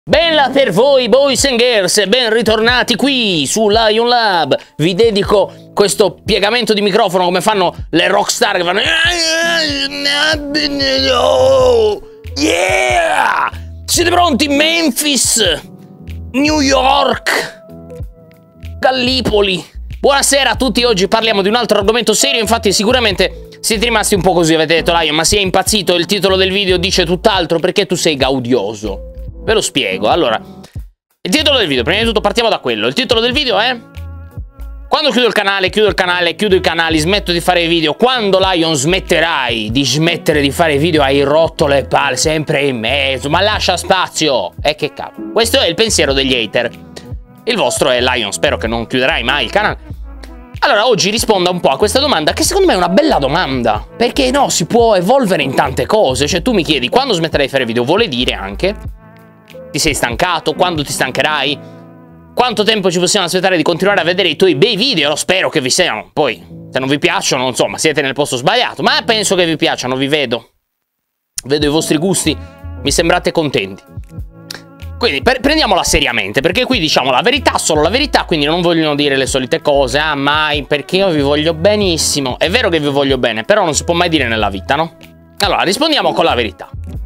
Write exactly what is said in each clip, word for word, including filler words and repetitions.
Bella per voi, boys and girls, e ben ritornati qui su Lion Lab. Vi dedico questo piegamento di microfono come fanno le rockstar che fanno oh, yeah! Siete pronti? Memphis, New York, Gallipoli. Buonasera a tutti, oggi parliamo di un altro argomento serio. Infatti sicuramente siete rimasti un po' così, avete detto Lion, ma sei impazzito, il titolo del video dice tutt'altro, perché tu sei gaudioso. Ve lo spiego. Allora, il titolo del video, prima di tutto partiamo da quello. Il titolo del video è: quando chiudo il canale, chiudo il canale, chiudo i canali, smetto di fare video. Quando, Lion, smetterai di smettere di fare video? Hai rotto le palle, sempre in mezzo, ma lascia spazio. E che cavolo. Questo è il pensiero degli hater. Il vostro è: Lion, spero che non chiuderai mai il canale. Allora, oggi risponda un po' a questa domanda, che secondo me è una bella domanda, perché no, si può evolvere in tante cose. Cioè, tu mi chiedi quando smetterai di fare video, vuole dire anche ti sei stancato, quando ti stancherai, quanto tempo ci possiamo aspettare di continuare a vedere i tuoi bei video. Lo spero che vi siano. Poi, se non vi piacciono, insomma, siete nel posto sbagliato, ma penso che vi piacciono, vi vedo. Vedo i vostri gusti, mi sembrate contenti. Quindi, per, prendiamola seriamente, perché qui diciamo la verità, solo la verità, quindi non vogliono dire le solite cose. Ah, mai, perché io vi voglio benissimo. È vero che vi voglio bene, però non si può mai dire nella vita, no? Allora, rispondiamo con la verità.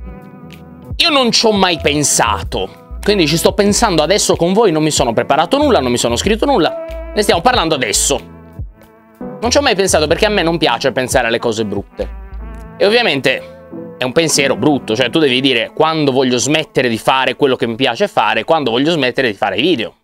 Io non ci ho mai pensato, quindi ci sto pensando adesso con voi, non mi sono preparato nulla, non mi sono scritto nulla, ne stiamo parlando adesso. Non ci ho mai pensato perché a me non piace pensare alle cose brutte. E ovviamente è un pensiero brutto, cioè tu devi dire quando voglio smettere di fare quello che mi piace fare, quando voglio smettere di fare i video.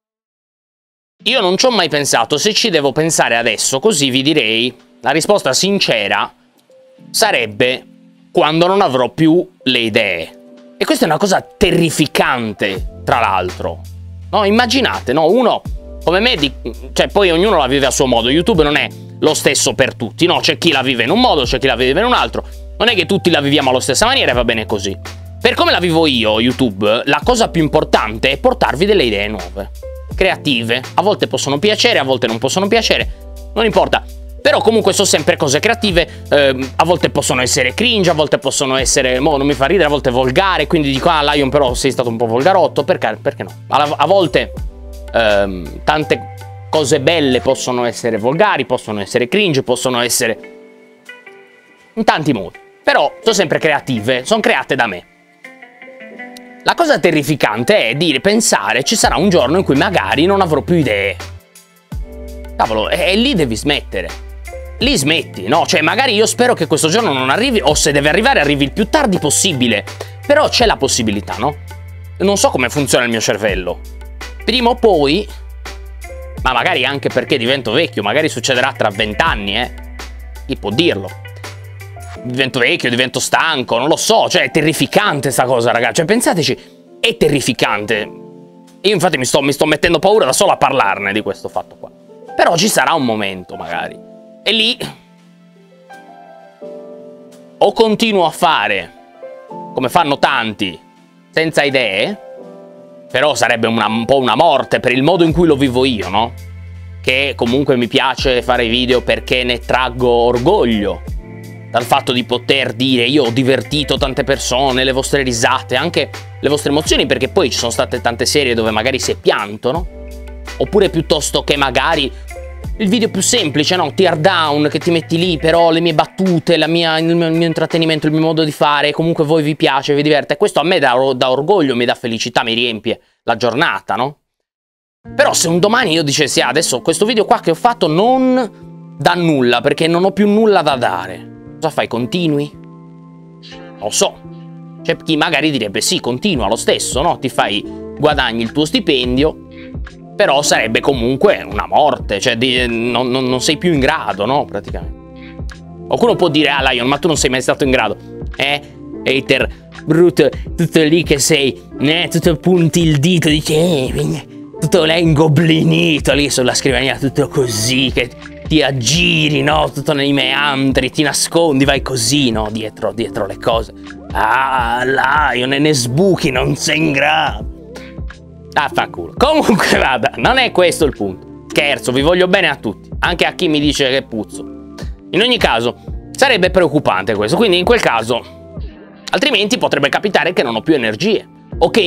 Io non ci ho mai pensato, se ci devo pensare adesso, così vi direi, la risposta sincera sarebbe quando non avrò più le idee. E questa è una cosa terrificante, tra l'altro. No, immaginate, no, uno come me, di, cioè poi ognuno la vive a suo modo. YouTube non è lo stesso per tutti, no? C'è chi la vive in un modo, c'è chi la vive in un altro. Non è che tutti la viviamo alla stessa maniera e va bene così. Per come la vivo io, YouTube, la cosa più importante è portarvi delle idee nuove, creative. A volte possono piacere, a volte non possono piacere, non importa. Però comunque sono sempre cose creative, eh, a volte possono essere cringe, a volte possono essere, mo non mi fa ridere, a volte volgare, quindi dico, ah Lion però sei stato un po' volgarotto, perché, perché no? A, a volte ehm, tante cose belle possono essere volgari, possono essere cringe, possono essere in tanti modi, però sono sempre creative, sono create da me. La cosa terrificante è dire, pensare, ci sarà un giorno in cui magari non avrò più idee. Cavolo, e, e lì devi smettere. Lì smetti, no? Cioè magari io spero che questo giorno non arrivi, o se deve arrivare arrivi il più tardi possibile, però c'è la possibilità, no? Non so come funziona il mio cervello. Prima o poi, ma magari anche perché divento vecchio, magari succederà tra vent'anni, eh? Chi può dirlo? Divento vecchio, divento stanco, non lo so, cioè è terrificante sta cosa, ragazzi. Cioè pensateci, è terrificante. Io infatti mi sto, mi sto mettendo paura da solo a parlarne di questo fatto qua. Però ci sarà un momento magari. E lì o continuo a fare come fanno tanti senza idee, però sarebbe una, un po' una morte per il modo in cui lo vivo io, no? Che comunque mi piace fare video perché ne traggo orgoglio dal fatto di poter dire io ho divertito tante persone, le vostre risate, anche le vostre emozioni, perché poi ci sono state tante serie dove magari si è pianto, no? Oppure piuttosto che magari il video più semplice, no? Tear down, che ti metti lì, però le mie battute, la mia, il, mio, il mio intrattenimento, il mio modo di fare, comunque voi vi piace, vi diverte. Questo a me dà, dà orgoglio, mi dà felicità, mi riempie la giornata, no? Però se un domani io dicessi, ah, adesso questo video qua che ho fatto non dà nulla, perché non ho più nulla da dare, cosa fai? Continui? Non lo so. C'è chi magari direbbe, sì, continua lo stesso, no? Ti fai, guadagni il tuo stipendio, però sarebbe comunque una morte, cioè di, non, non, non sei più in grado, no? Praticamente. Qualcuno può dire, ah Lion, ma tu non sei mai stato in grado. Eh, hater, brutto, tutto lì che sei, eh, tutto punti il dito, dici, eh, tutto lei ingoblinito lì sulla scrivania, tutto così, che ti aggiri, no? Tutto nei meandri, ti nascondi, vai così, no? Dietro, dietro le cose. Ah, Lion, ne sbuchi, non sei in grado. Ah, fa culo. Comunque vada, non è questo il punto. Scherzo, vi voglio bene a tutti, anche a chi mi dice che puzzo. In ogni caso, sarebbe preoccupante questo, quindi in quel caso, altrimenti potrebbe capitare che non ho più energie. Ok,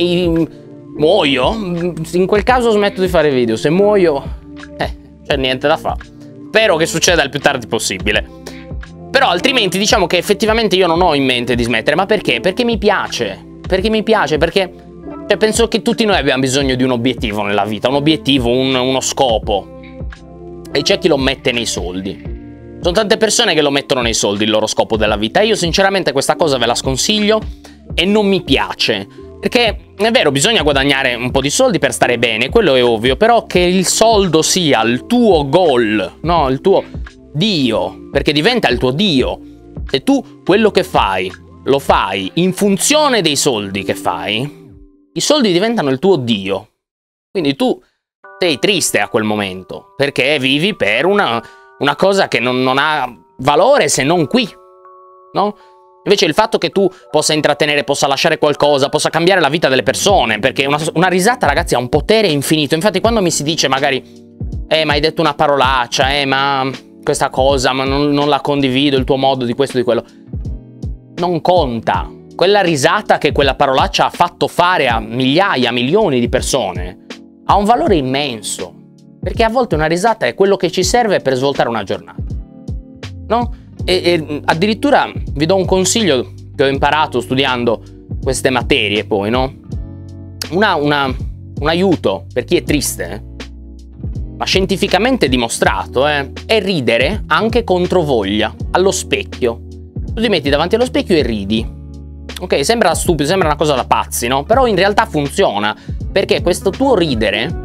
muoio, in quel caso smetto di fare video. Se muoio, eh, c'è niente da fare. Spero che succeda il più tardi possibile. Però altrimenti diciamo che effettivamente io non ho in mente di smettere. Ma perché? Perché mi piace. Perché mi piace, perché cioè, penso che tutti noi abbiamo bisogno di un obiettivo nella vita. Un obiettivo, un, uno scopo. E c'è chi lo mette nei soldi. Sono tante persone che lo mettono nei soldi, il loro scopo della vita. E io sinceramente questa cosa ve la sconsiglio e non mi piace. Perché è vero, bisogna guadagnare un po' di soldi per stare bene, quello è ovvio. Però che il soldo sia il tuo goal, no, il tuo Dio. Perché diventa il tuo Dio. Se tu quello che fai lo fai in funzione dei soldi che fai, i soldi diventano il tuo Dio. Quindi tu sei triste a quel momento, perché vivi per una, una cosa che non, non ha valore se non qui, no? Invece il fatto che tu possa intrattenere, possa lasciare qualcosa, possa cambiare la vita delle persone, perché una, una risata, ragazzi, ha un potere infinito. Infatti quando mi si dice magari, eh, ma hai detto una parolaccia, eh, ma questa cosa, ma non, non la condivido, il tuo modo di questo, di quello, non conta. Quella risata che quella parolaccia ha fatto fare a migliaia, milioni di persone ha un valore immenso, perché a volte una risata è quello che ci serve per svoltare una giornata, no? E, e addirittura vi do un consiglio che ho imparato studiando queste materie poi, no? Una, una, un aiuto per chi è triste, eh? Ma scientificamente dimostrato, eh? È ridere anche contro voglia, allo specchio. Tu ti metti davanti allo specchio e ridi. Ok, sembra stupido, sembra una cosa da pazzi, no? Però in realtà funziona, perché questo tuo ridere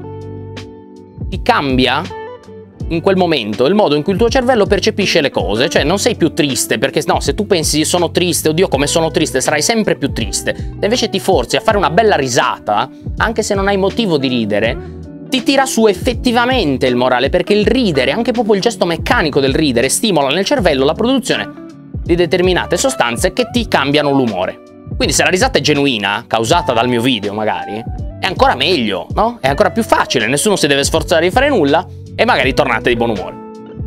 ti cambia in quel momento il modo in cui il tuo cervello percepisce le cose. Cioè non sei più triste, perché no, se tu pensi sono triste, oddio come sono triste, sarai sempre più triste. Se invece ti forzi a fare una bella risata, anche se non hai motivo di ridere, ti tira su effettivamente il morale, perché il ridere, anche proprio il gesto meccanico del ridere, stimola nel cervello la produzione di determinate sostanze che ti cambiano l'umore. Quindi se la risata è genuina, causata dal mio video magari, è ancora meglio, no? È ancora più facile, nessuno si deve sforzare di fare nulla e magari tornate di buon umore.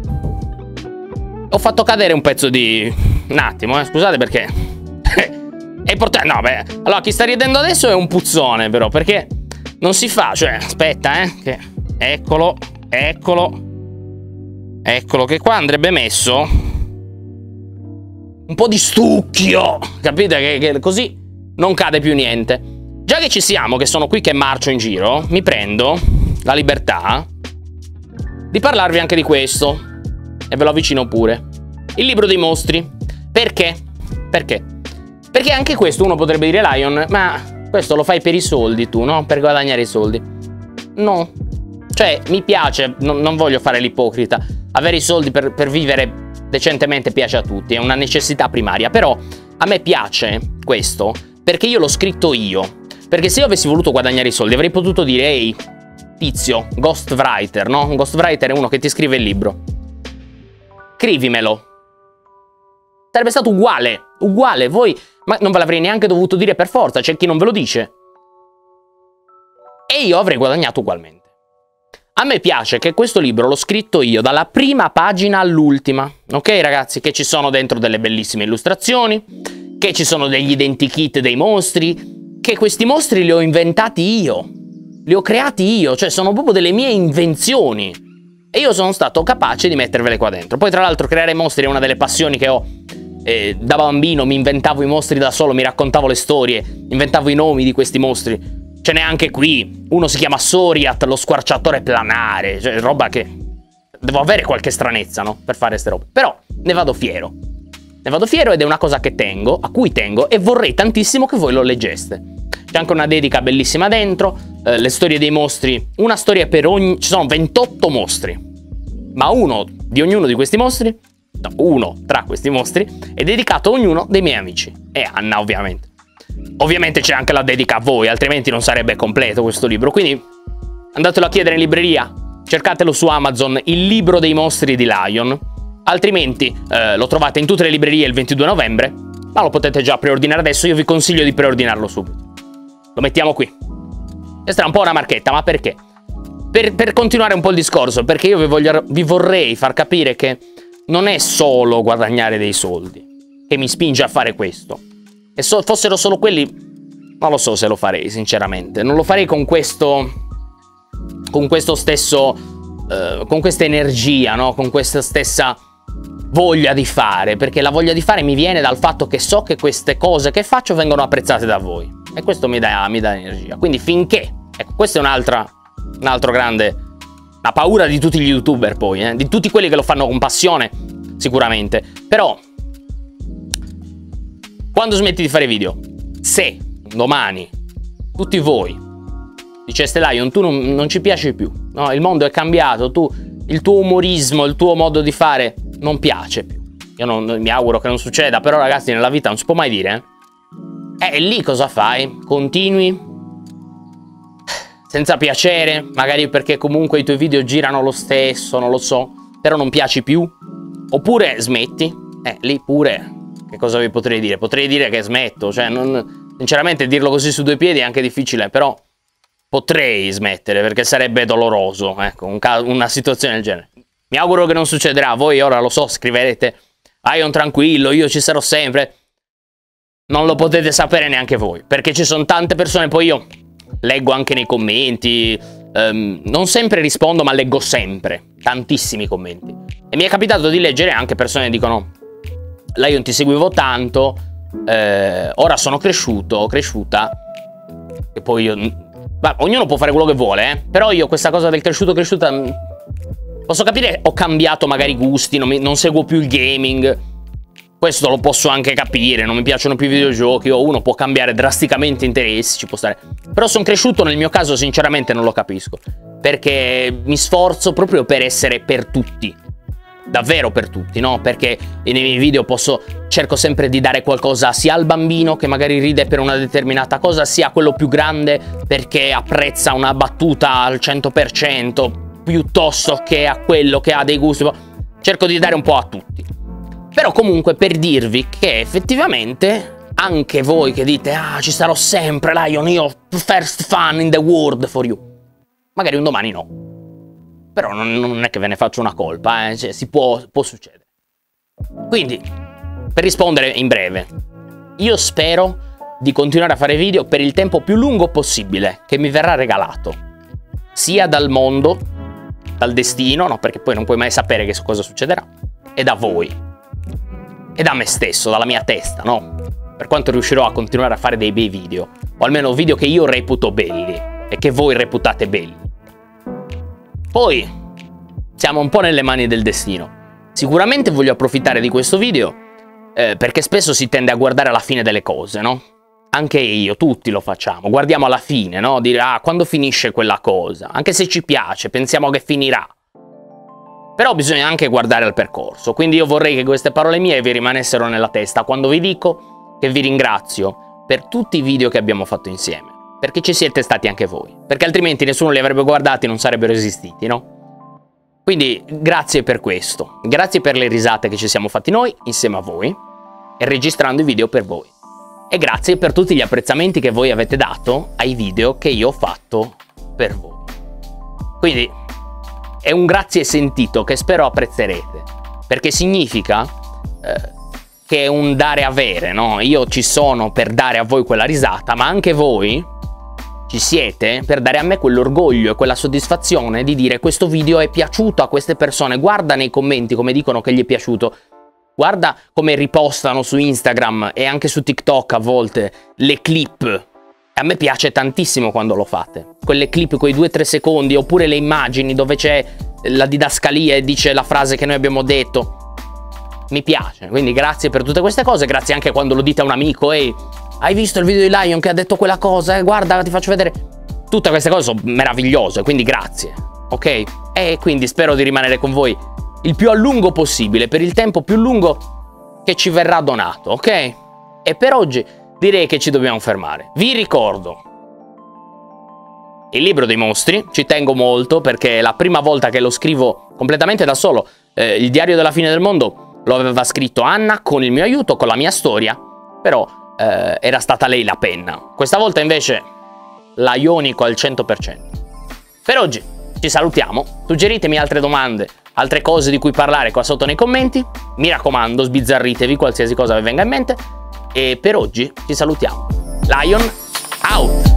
Ho fatto cadere un pezzo di... un attimo, eh, scusate perché... è importante... no, beh... allora, chi sta ridendo adesso è un puzzone, però, perché non si fa, cioè... aspetta, eh, che... eccolo, eccolo... eccolo, che qua andrebbe messo... un po' di stucchio, capite? Che, che così non cade più niente. Già che ci siamo, che sono qui che marcio in giro, mi prendo la libertà di parlarvi anche di questo. E ve lo avvicino pure. Il libro dei mostri. Perché? Perché? Perché anche questo uno potrebbe dire, Lion, ma questo lo fai per i soldi tu, no? Per guadagnare i soldi. No. Cioè, mi piace, non, non voglio fare l'ipocrita. Avere i soldi per, per vivere decentemente piace a tutti, è una necessità primaria. Però a me piace questo perché io l'ho scritto io. Perché se io avessi voluto guadagnare i soldi avrei potuto dire, ehi, tizio, ghostwriter, no? Un ghostwriter è uno che ti scrive il libro. Scrivimelo. Sarebbe stato uguale, uguale. Voi, ma non ve l'avrei neanche dovuto dire per forza, c'è chi non ve lo dice. E io avrei guadagnato ugualmente. A me piace che questo libro l'ho scritto io, dalla prima pagina all'ultima. Ok, ragazzi? Che ci sono dentro delle bellissime illustrazioni, che ci sono degli identikit dei mostri, che questi mostri li ho inventati io. Li ho creati io, cioè sono proprio delle mie invenzioni. E io sono stato capace di mettervele qua dentro. Poi tra l'altro creare mostri è una delle passioni che ho. Eh, da bambino mi inventavo i mostri da solo, mi raccontavo le storie, inventavo i nomi di questi mostri. Ce n'è anche qui. Uno si chiama Soriat, lo squarciatore planare. Cioè roba che... devo avere qualche stranezza, no? Per fare ste robe. Però ne vado fiero. Ne vado fiero ed è una cosa che tengo, a cui tengo, e vorrei tantissimo che voi lo leggeste. C'è anche una dedica bellissima dentro, eh, le storie dei mostri, una storia per ogni... ci sono ventotto mostri, ma uno di ognuno di questi mostri, no, uno tra questi mostri, è dedicato a ognuno dei miei amici, e Anna ovviamente. Ovviamente c'è anche la dedica a voi, altrimenti non sarebbe completo questo libro, quindi andatelo a chiedere in libreria, cercatelo su Amazon, il libro dei mostri di Lion, altrimenti eh, lo trovate in tutte le librerie il ventidue novembre, ma lo potete già preordinare adesso, io vi consiglio di preordinarlo subito. Lo mettiamo qui. Questa è un po' una marchetta, ma perché? Per, per continuare un po' il discorso, perché io vi, voglio, vi vorrei far capire che non è solo guadagnare dei soldi che mi spinge a fare questo. E so, fossero solo quelli non lo so se lo farei, sinceramente. Non lo farei con questo, con questo stesso, uh, con questa energia, no? Con questa stessa voglia di fare, perché la voglia di fare mi viene dal fatto che so che queste cose che faccio vengono apprezzate da voi, e questo mi dà, mi dà energia. Quindi finché, ecco, questa è un'altra, un altro grande, la paura di tutti gli youtuber poi, eh? Di tutti quelli che lo fanno con passione, sicuramente, però quando smetti di fare video, se domani tutti voi diceste Lion, tu non, non ci piaci più, no? Il mondo è cambiato, tu, il tuo umorismo, il tuo modo di fare non piace più. Io non, mi auguro che non succeda, però ragazzi, nella vita non si può mai dire, eh? E lì cosa fai? Continui senza piacere, magari perché comunque i tuoi video girano lo stesso, non lo so, però non piaci più? Oppure smetti? Eh, lì pure, che cosa vi potrei dire? Potrei dire che smetto, cioè, non, sinceramente dirlo così su due piedi è anche difficile, però potrei smettere, perché sarebbe doloroso, ecco, un una situazione del genere. Mi auguro che non succederà, voi ora lo so, scriverete Lion tranquillo, io ci sarò sempre. Non lo potete sapere neanche voi, perché ci sono tante persone, poi io leggo anche nei commenti, um, non sempre rispondo, ma leggo sempre, tantissimi commenti. E mi è capitato di leggere anche persone che dicono Lion ti seguivo tanto, eh, ora sono cresciuto, cresciuta, e poi io... Beh, ognuno può fare quello che vuole, eh? Però io questa cosa del cresciuto, cresciuta... Posso capire, ho cambiato magari gusti, non, mi, non seguo più il gaming, questo lo posso anche capire, non mi piacciono più i videogiochi, o uno può cambiare drasticamente interessi, ci può stare. Però sono cresciuto, nel mio caso sinceramente non lo capisco, perché mi sforzo proprio per essere per tutti, davvero per tutti, no? Perché nei miei video posso, cerco sempre di dare qualcosa sia al bambino che magari ride per una determinata cosa, sia a quello più grande perché apprezza una battuta al cento per cento, piuttosto che a quello che ha dei gusti. Cerco di dare un po' a tutti. Però comunque per dirvi che effettivamente anche voi che dite ah ci sarò sempre Lion, io first fan in the world for you, magari un domani no, però non, non è che ve ne faccio una colpa, eh? Cioè, si può, può succedere. Quindi per rispondere in breve, io spero di continuare a fare video per il tempo più lungo possibile che mi verrà regalato, sia dal mondo, dal destino, no, perché poi non puoi mai sapere che cosa succederà, e da voi, e da me stesso, dalla mia testa, no? Per quanto riuscirò a continuare a fare dei bei video, o almeno video che io reputo belli, e che voi reputate belli. Poi, siamo un po' nelle mani del destino. Sicuramente voglio approfittare di questo video, eh, perché spesso si tende a guardare alla fine delle cose, no? Anche io, tutti lo facciamo, guardiamo alla fine, no? Dire, ah, quando finisce quella cosa? Anche se ci piace, pensiamo che finirà. Però bisogna anche guardare al percorso, quindi io vorrei che queste parole mie vi rimanessero nella testa quando vi dico che vi ringrazio per tutti i video che abbiamo fatto insieme, perché ci siete stati anche voi, perché altrimenti nessuno li avrebbe guardati e non sarebbero esistiti, no? Quindi grazie per questo, grazie per le risate che ci siamo fatti noi insieme a voi e registrando i video per voi. E grazie per tutti gli apprezzamenti che voi avete dato ai video che io ho fatto per voi. Quindi è un grazie sentito che spero apprezzerete, perché significa eh, che è un dare avere, no? Io ci sono per dare a voi quella risata, ma anche voi ci siete per dare a me quell'orgoglio e quella soddisfazione di dire questo video è piaciuto a queste persone, guarda nei commenti come dicono che gli è piaciuto. Guarda come ripostano su Instagram e anche su TikTok a volte le clip. A me piace tantissimo quando lo fate. Quelle clip, quei due tre secondi, oppure le immagini dove c'è la didascalia e dice la frase che noi abbiamo detto. Mi piace. Quindi grazie per tutte queste cose. Grazie anche quando lo dite a un amico. Ehi, hai visto il video di Lion che ha detto quella cosa? Eh, guarda, ti faccio vedere. Tutte queste cose sono meravigliose, quindi grazie. Ok? E quindi spero di rimanere con voi il più a lungo possibile, per il tempo più lungo che ci verrà donato, ok? E per oggi direi che ci dobbiamo fermare. Vi ricordo il libro dei mostri, ci tengo molto perché è la prima volta che lo scrivo completamente da solo. Eh, il diario della fine del mondo lo aveva scritto Anna con il mio aiuto, con la mia storia, però eh, era stata lei la penna. Questa volta invece la ionico al cento per cento. Per oggi ci salutiamo, suggeritemi altre domande, altre cose di cui parlare qua sotto nei commenti, mi raccomando sbizzarritevi qualsiasi cosa vi venga in mente, e per oggi ci salutiamo. Lion Ciao!